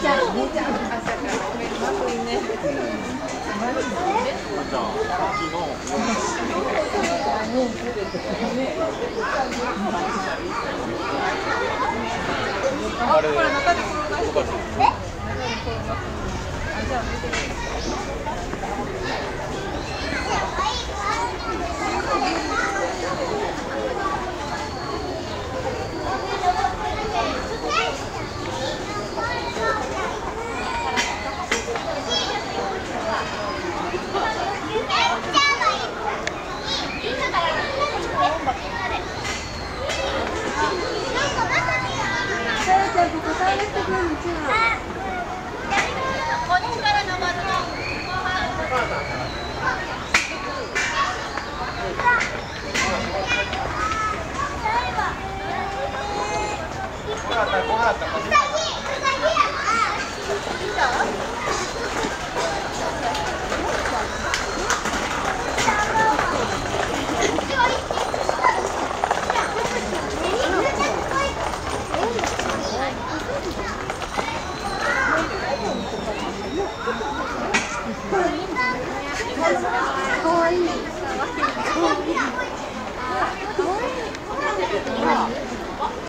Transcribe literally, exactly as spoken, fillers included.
ちゃん、姉ちゃん、朝からおめでとうね。 じゃあ、昨日。あれ、これ中で転がしてる。あ、じゃあ見てみる。こうなった、こうなった。